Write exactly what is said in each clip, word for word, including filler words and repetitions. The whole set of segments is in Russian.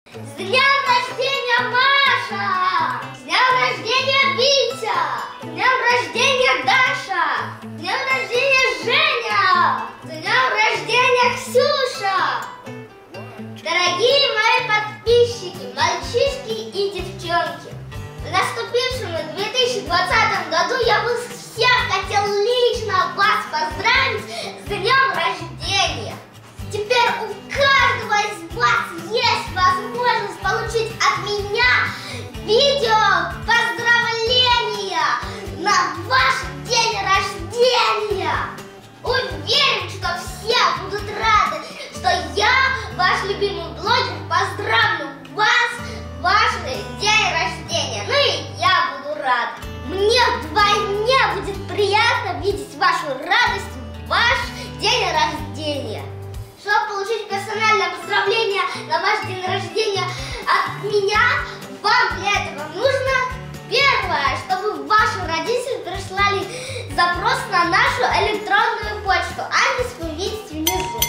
С днем рождения, Маша! С днем рождения, Витя! С днем рождения, Даша! С днем рождения, Женя! С днем рождения, Ксюша! Дорогие мои подписчики, мальчишки и девчонки! В наступившем две тысячи двадцатом году я бы всех хотел лично вас поздравить с днем рождения! Теперь у каждого из вас есть возможность получить от меня видео поздравления на ваш день рождения. Уверен, что все будут рады, что я, ваш любимый блогер, поздравлю вас в ваш день рождения. Ну и я буду рада. Мне вдвойне будет приятно видеть вашу радость в ваш день рождения. Чтобы получить персональное поздравление на ваш день рождения от меня, вам для этого нужно первое, чтобы ваши родители прислали запрос на нашу электронную почту. Адрес вы видите внизу.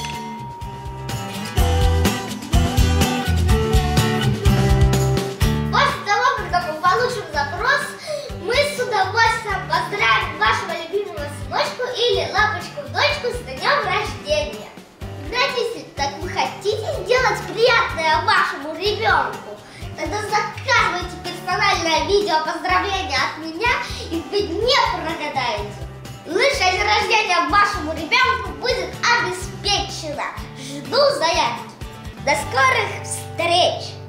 После того, когда мы получим запрос, мы с удовольствием поздравим вашего любимого сыночку или лапочку-дочку с днем рождения. Родители, так вы хотите сделать приятное вашему ребенку? Тогда заказывайте персональное видео поздравления от меня, и вы не прогадаете. Лучшее день рождения вашему ребенку будет обеспечено. Жду заявки. До скорых встреч!